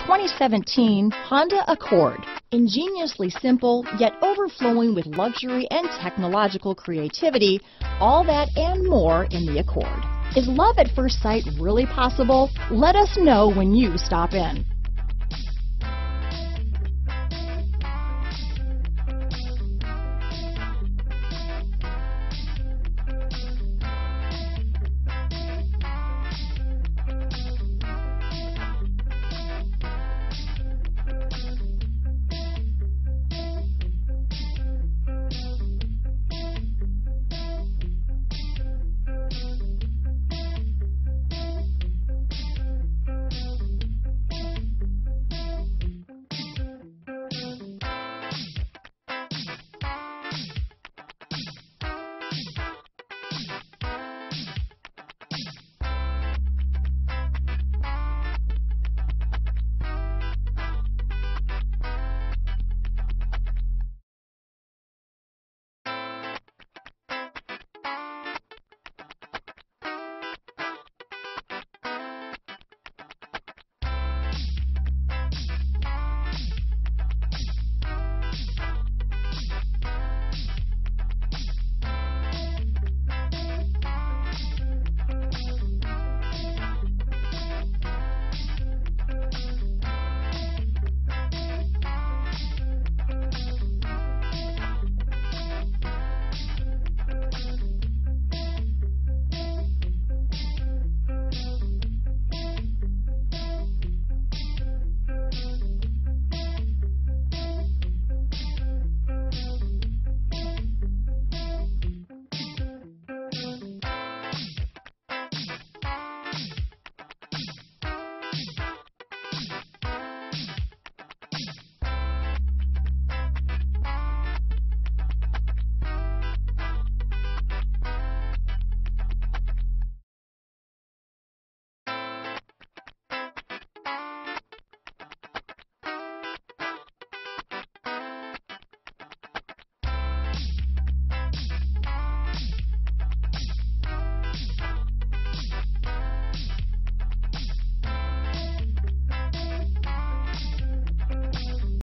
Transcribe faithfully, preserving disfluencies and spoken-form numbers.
twenty seventeen Honda Accord. Ingeniously simple, yet overflowing with luxury and technological creativity, all that and more in the Accord. Is love at first sight really possible? Let us know when you stop in.